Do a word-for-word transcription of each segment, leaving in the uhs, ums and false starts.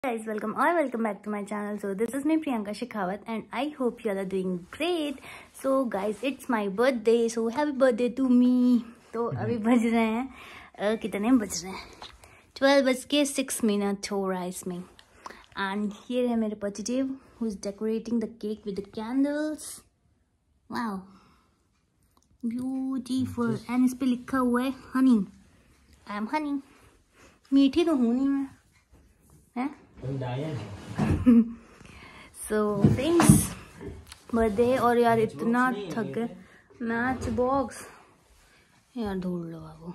Guys, welcome or welcome back to my channel. So this is me Priyanka Shekhawat and I hope you all are doing great. So guys, it's my birthday, so happy birthday to me. तो अभी बज रहे हैं uh, कितने बज रहे हैं twelve बज के सिक्स मिनट हो रहा है इसमें. एंड here है मेरे positive who is decorating the cake with the candles. Wow, beautiful. And इस पे लिखा हुआ है हनी. I am Honey. मीठी तो हूँ नहीं मैं, है? So friends, birthday. और यार इतना थक गए. मैच बॉक्स यार ढूंढ लो बाबू.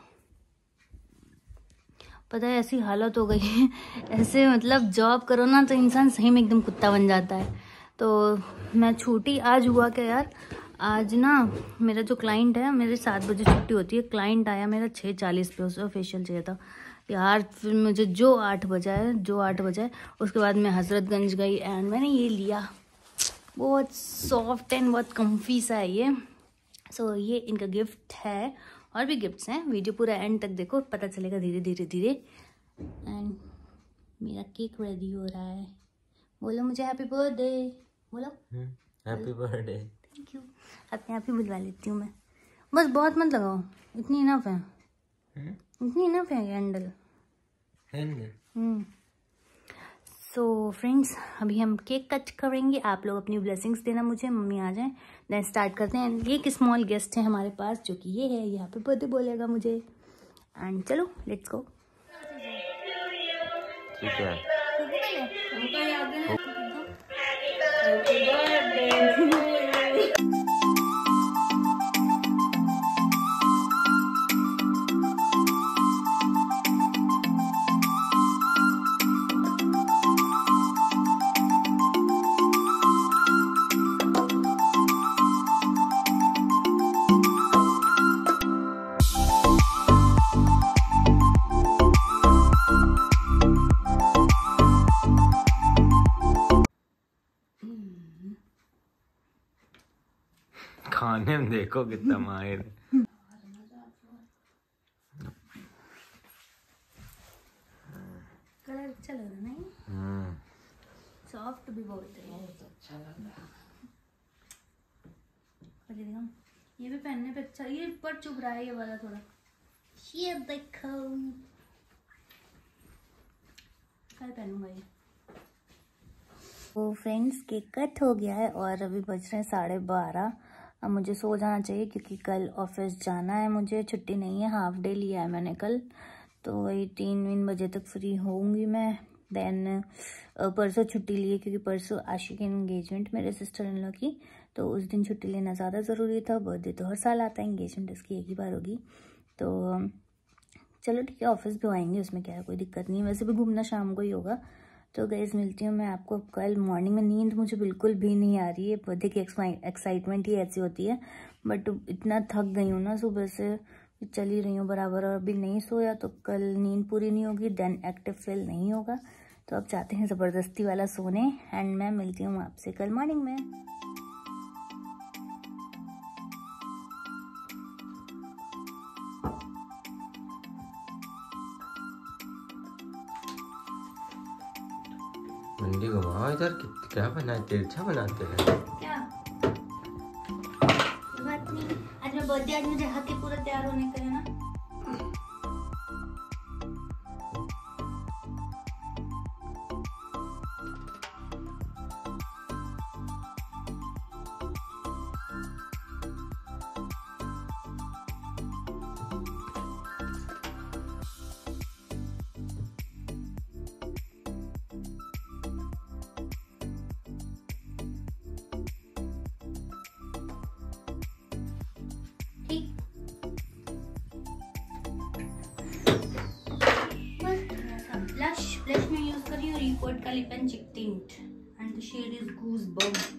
पता है ऐसी हालत हो गई है, ऐसे मतलब जॉब करो ना तो इंसान सही में एकदम कुत्ता बन जाता है. तो मैं छुट्टी आज हुआ क्या यार, आज ना मेरा जो क्लाइंट है, मेरे सात बजे छुट्टी होती है. क्लाइंट आया मेरा छः चालीस पे, उसका फेशियल चाहिए था यार. फिर मुझे जो आठ बजा है जो आठ बजा है उसके बाद मैं हजरतगंज गई एंड मैंने ये लिया. बहुत सॉफ्ट एंड बहुत कम्फी सा है ये. सो so, ये इनका गिफ्ट है. और भी गिफ्ट्स हैं, वीडियो पूरा एंड तक देखो, पता चलेगा धीरे धीरे धीरे. एंड मेरा केक रेडी हो रहा है. बोलो मुझे हैप्पी बर्थडे. बोलो हैप्पी बर्थडे. Thank you. अपने आप ही बुलवा लेती हूँ मैं. बस बहुत मत लगाओ, इतनी इनफ है. इतनी इनफ है कैंडल. हम्म सो फ्रेंड्स, अभी हम केक कट करेंगे. आप लोग अपनी ब्लेसिंग्स देना मुझे, मम्मी आ जाएं, देन स्टार्ट करते हैं. एक स्मॉल गेस्ट है हमारे पास जो कि ये है, यहाँ पे बर्थडे बोलेगा मुझे. एंड चलो लेट्स गो. ठीक है. खाने में देखो कितना माहिर है. कलर अच्छा लग रहा नहीं? हम्म सॉफ्ट भी बहुत है. बहुत अच्छा लग रहा है. ये भी पहनने पे अच्छा, ये पर चुभ रहा है ये वाला थोड़ा. ये देखो कल पहनूंगा ये. तो फ्रेंड्स, केक कट हो गया है और अभी बज रहे हैं साढ़े बारह. अब मुझे सो जाना चाहिए क्योंकि कल ऑफिस जाना है. मुझे छुट्टी नहीं है, हाफ डे लिया है मैंने कल. तो वही तीन तीन बजे तक फ्री होंगी मैं. देन परसों छुट्टी ली है क्योंकि परसों आशी की एंगेजमेंट मेरे सिस्टर इन लॉ की. तो उस दिन छुट्टी लेना ज़्यादा ज़रूरी था. बर्थडे तो हर साल आता है, एंगेजमेंट इसकी एक ही बार होगी. तो चलो ठीक है, ऑफिस भी आएंगे, उसमें क्या है, कोई दिक्कत नहीं है. वैसे भी घूमना शाम को ही होगा. तो गाइस मिलती हूँ मैं आपको कल मॉर्निंग में. नींद मुझे बिल्कुल भी नहीं आ रही है. बर्थडे की एक्साइटमेंट ही ऐसी होती है. बट इतना थक गई हूँ ना, सुबह से चल ही रही हूँ बराबर. और अभी नहीं सोया तो कल नींद पूरी नहीं होगी, देन एक्टिव फील नहीं होगा. तो अब चाहते हैं ज़बरदस्ती वाला सोने. एंड मैं मिलती हूँ आपसे कल मॉर्निंग में. मंडी घुमाओ इधर. क्या बनाए, तिरछा बनाते हैं क्या बात नहीं. आज मैं बर्थडे, आज मुझे हक के पूरा तैयार होने के लिए ना. ब्लश ब्लश में यूज कर रही हूँ रिपोर्ट का lip and cheek tint and the shade is goose bomb.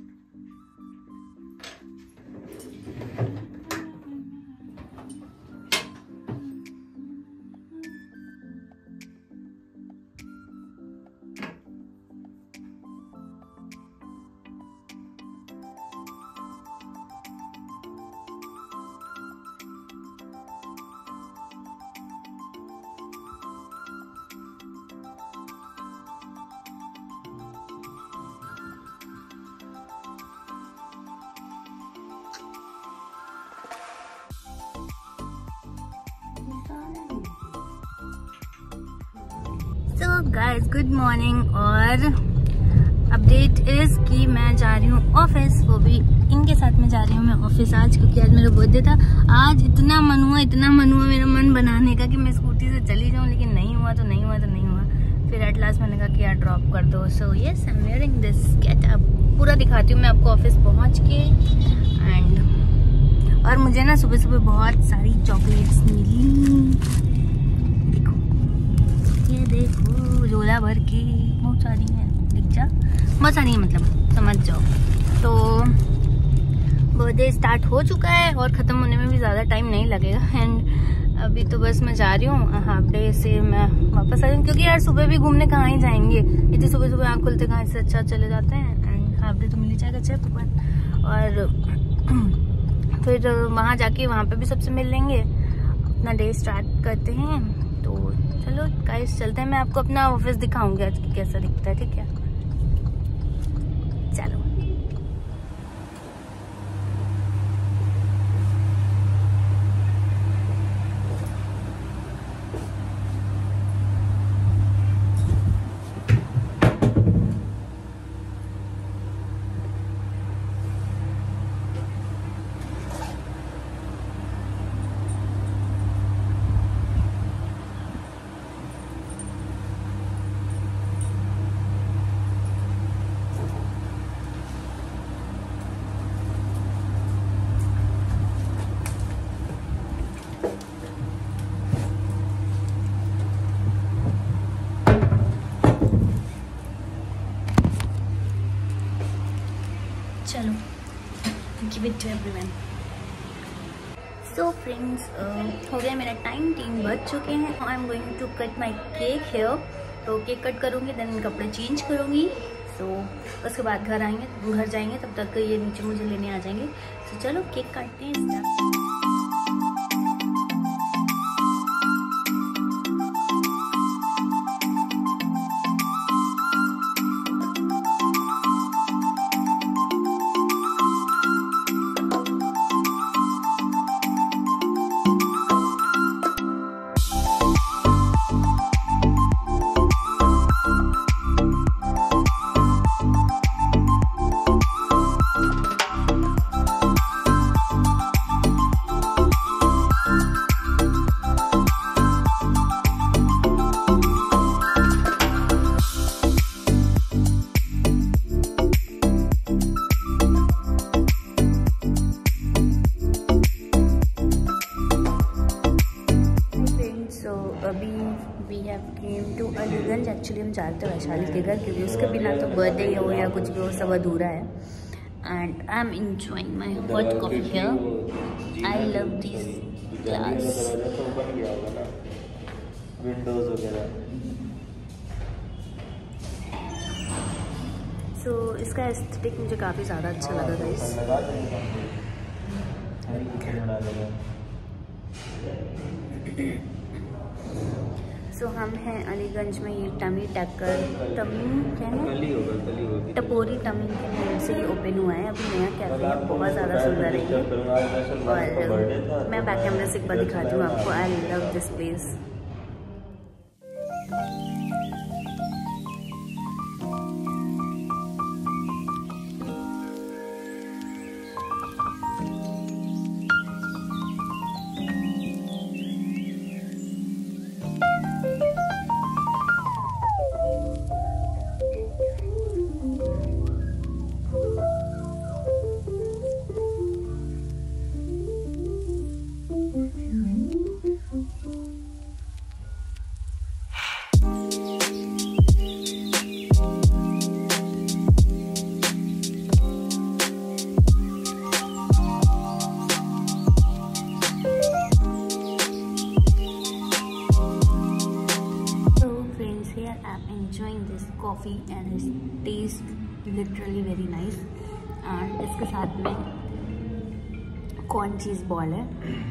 Guys good morning. और अपडेट इज कि मैं जा रही हूँ ऑफिस, वो भी इनके साथ में जा रही हूँ मैं ऑफिस आज, क्योंकि आज मेरा बर्थडे था। आज इतना मन हुआ इतना मन हुआ मेरा मन बनाने का कि मैं स्कूटी से चली जाऊँ, लेकिन नहीं हुआ तो नहीं हुआ तो नहीं हुआ। फिर एट लास्ट मैंने कहा कि यार ड्रॉप कर दो। So yes I am wearing this getup. पूरा दिखाती हूँ मैं आपको ऑफिस पहुँच के। एंड और मुझे ना सुबह सुबह बहुत सारी चॉकलेट्स मिली। देखो ये देखो झोला भर के, बहुत सारी है, दिख जा, बहुत सारी है, मतलब समझ जाओ। तो बर्थडे स्टार्ट हो चुका है और ख़त्म होने में भी ज़्यादा टाइम नहीं लगेगा। एंड अभी तो बस मैं जा रही हूँ, हाफ डे से मैं वापस आ रही हूँ, क्योंकि यार सुबह भी घूमने कहाँ ही जाएंगे, इतनी सुबह सुबह आँख खुलते कहाँ से अच्छा चले जाते हैं। एंड हाफ डे तो मिल ही जाएगा चाहे भगवान। और फिर वहाँ जाके वहाँ पे भी सबसे मिल लेंगे, अपना डे स्टार्ट करते हैं। तो चलो गाइस चलते हैं, मैं आपको अपना ऑफिस दिखाऊंगी आज की कैसा दिखता है, ठीक है? चलो चलो give it to everyone. So friends हो गया मेरा टाइम, तीन बज चुके हैं। I am going to cut my cake here. तो केक कट करूँगी, देन कपड़े चेंज करूँगी। सो so, उसके बाद घर आएंगे, घर जाएंगे, तब तक ये नीचे मुझे लेने आ जाएंगे। सो so, चलो केक काटते हैं। अभी we have came to Aliganj. Actually हम जाते हैं वैशाली के घर, क्योंकि उसके बिना तो बर्थडे हो या कुछ भी हो सब अधूरा है। And I am enjoying my hot coffee here. I love this glass. Windows वगैरह। सो इसका एस्थेटिक मुझे काफ़ी ज़्यादा अच्छा लगा गाइस। सो so, हम हैं अलीगंज में। ये टमी टैकर टमी क्या है, टपोरी टमी के नाम से ही ओपन हुआ है। अभी नया कैफे है, बहुत ज़्यादा सुंदर है ये। और मैं बैक कैमरे से एक बार दिखाती हूँ आपको। I love this place. enjoying this coffee and it tastes literally very nice। and इसके साथ में कॉर्न चीज बॉल है।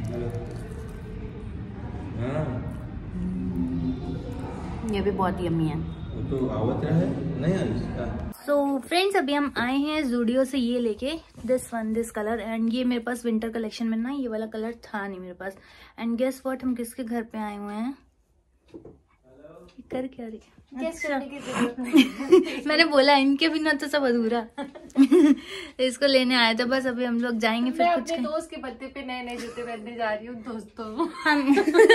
ये भी बहुत यम्मी है। तो आवत है नहीं। सो फ्रेंड्स अभी हम आए हैं ज़ूडियो से ये लेके this one this colour. And ये मेरे पास विंटर कलेक्शन में ना ये वाला कलर था नहीं मेरे पास। एंड गेस व्हाट, हम किसके घर पे आए हुए हैं? कर क्या रही? अच्छा। मैंने बोला इनके बिना तो सब अधूरा। इसको लेने आए थे बस, अभी हम लोग जाएंगे फिर मैं कुछ अपने दोस्त के बर्थडे पे नए नए जूते पहनने जा रही हूँ दोस्तों। हम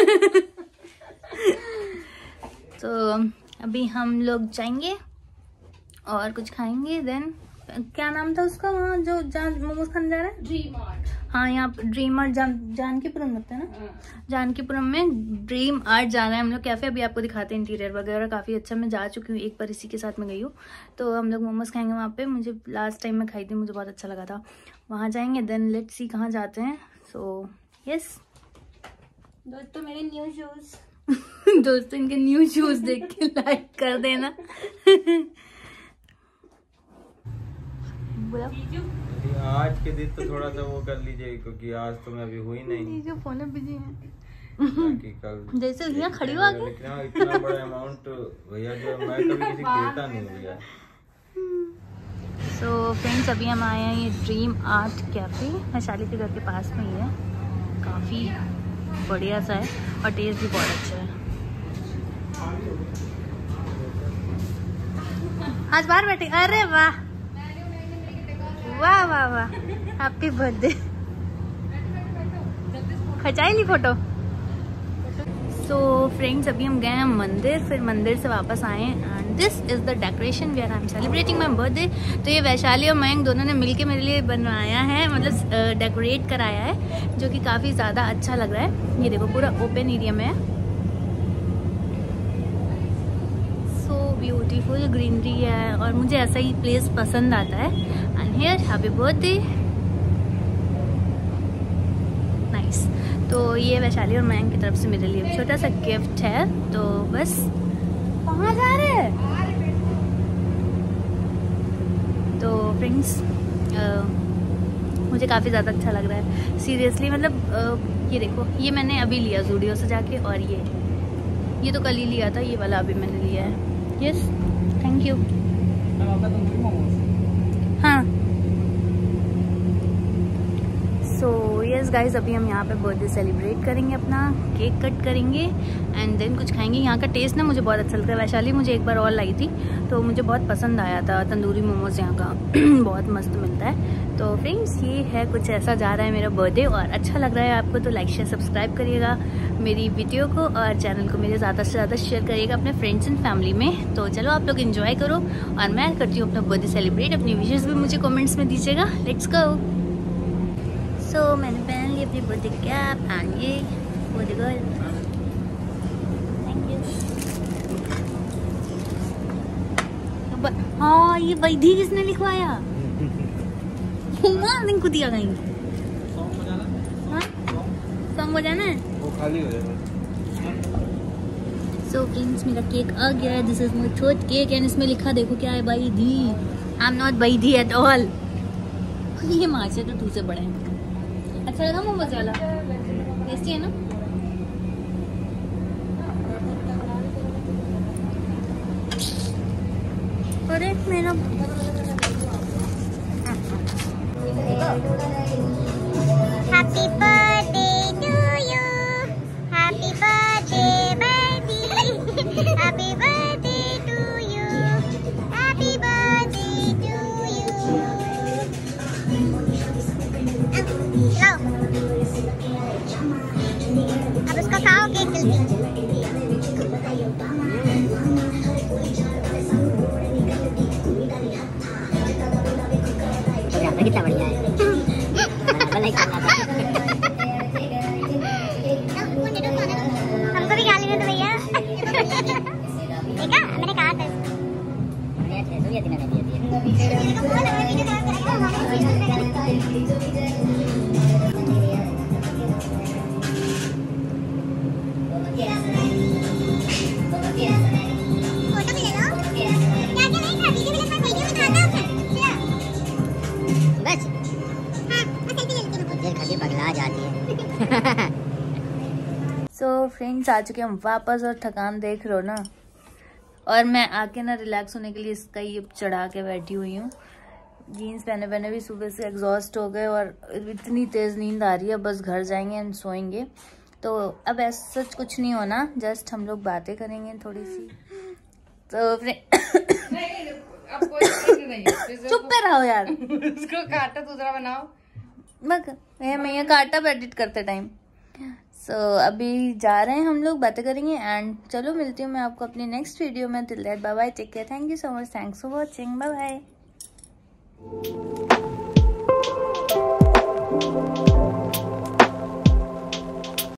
तो अभी हम लोग जाएंगे और कुछ खाएंगे। देन क्या नाम था उसका वहाँ जो जहाँ मोमोज खाने जा रहे हैं? Dream art. हाँ यहाँ ड्रीम आर्ट जान जानकीपुरम लगता है ना, जानकीपुरम में ड्रीम आर्ट जाना है हम लोग कैफे। अभी आपको दिखाते हैं इंटीरियर वगैरह, काफ़ी अच्छा। मैं जा चुकी हूँ एक बार, इसी के साथ में गई हूँ। तो हम लोग मोमोज खाएंगे वहाँ पे। मुझे लास्ट टाइम में खाई थी, मुझे बहुत अच्छा लगा था। वहाँ जाएंगे। देन लेट्स सी कहाँ जाते हैं। सो यस दोस्तों मेरे न्यू शूज दोस्तों इनके न्यू शूज देख के लाइक कर देना। बोला आज के दिन तो थोड़ा सा वो कर लीजिए, क्योंकि आज तो मैं अभी हुई नहीं। जो फोन बिजी है बाकी कल जैसे यहाँ खड़ी हो आके। लेकिन हाँ, इतना बड़ा अमाउंट भैया जो मैं कभी किसी को देता नहीं हूँ भैया। सो फ्रेंड्स अभी हम आए हैं ये ड्रीम आर्ट कैफे, वैशाली के घर के पास में ही है। काफ़ी बढ़िया सा है और टेस्ट भी बहुत अच्छा है। आज बाहर बैठे, अरे वाह वाह वाह वाह, हैप्पी बर्थडे। खचाई ली फोटो। सो फ्रेंड्स अभी हम गए हैं मंदिर, फिर मंदिर से वापस आए and this is the decoration where I am celebrating my birthday. तो ये वैशाली और मयंक दोनों ने मिलके मेरे लिए बनवाया है, मतलब डेकोरेट कराया है, जो कि काफ़ी ज़्यादा अच्छा लग रहा है। ये देखो पूरा ओपन एरिया में है, सो ब्यूटीफुल ग्रीनरी है और मुझे ऐसा ही प्लेस पसंद आता है। And here happy birthday, nice. तो ये वैशाली और मयंक की तरफ से मेरे लिए छोटा सा गिफ्ट है। तो बस कहाँ जा रहे हैं? तो फ्रेंड्स मुझे काफ़ी ज़्यादा अच्छा लग रहा है सीरियसली। मतलब uh, ये देखो, ये मैंने अभी लिया ज़ूडियो से जाके, और ये ये तो कल ही लिया था, ये वाला अभी मैंने लिया है। Yes thank you. हाँ सो यस गाइज अभी हम यहाँ पे बर्थडे सेलिब्रेट करेंगे, अपना केक कट करेंगे एंड देन कुछ खाएंगे। यहाँ का टेस्ट ना मुझे बहुत अच्छा लगता है। वैशाली मुझे एक बार और लाई थी तो मुझे बहुत पसंद आया था। तंदूरी मोमोज यहाँ का बहुत मस्त मिलता है। तो फ्रेंड्स ये है कुछ ऐसा जा रहा है मेरा बर्थडे, और अच्छा लग रहा है आपको तो लाइक शेयर सब्सक्राइब करिएगा मेरी वीडियो को, और चैनल को मेरे ज़्यादा से ज़्यादा शेयर करिएगा अपने फ्रेंड्स एंड फैमिली में। तो चलो आप लोग एंजॉय करो और मैं करती हूँ अपना बर्थडे सेलिब्रेट। अपनी विशेज़ भी मुझे कमेंट्स में दीजिएगा। Let's go. सो so, मैंने पहन ली अपनी बर्थडे कैप एंड ये बर्थडे गर्ल, थैंक यू। हाँ ये वैधी किसने लिखवाया? दिन को दिया कहीं सॉन्ग बजाना है, वो खाली हो जाएगा। सो फ्रेंड्स मेरा केक आ गया है। This is my third cake and इसमें लिखा देखो क्या है, Vaidhi. I am not Vaidhi at all. ये माँ से तो दूसरे बड़े हैं। अच्छा लगा मोमोज वाला? टेस्टी है ना? अरे मेरा happy birthday to you, happy birthday baby, happy birthday to you, happy birthday to you. लो अब उसको खाओ केक जल्दी। कितना बढ़िया है। हमको भी गाली दे दो भैया। देखा मैंने कहा था। सो फ्रेंड्स आ चुके हम वापस और थकान देख रहे हो ना, और मैं आके ना रिलैक्स होने के लिए इसका ये चढ़ा के बैठी हुई हूँ। जीन्स पहने पहने भी सुबह से एग्जॉस्ट हो गए और इतनी तेज़ नींद आ रही है। बस घर जाएंगे एंड सोएंगे। तो अब ऐसा सच कुछ नहीं होना, जस्ट हम लोग बातें करेंगे थोड़ी सी। तो नहीं, अब कोई नहीं है। चुप पे रहो यार। इसको काटा दूसरा बनाओ। बस मैं ये काटा एडिट करते टाइम। सो so, अभी जा रहे हैं हम लोग, बातें करेंगे एंड चलो मिलती हूँ मैं आपको अपनी नेक्स्ट वीडियो में। Till that bye bye, take care, thank you so much, thanks for watching, bye bye.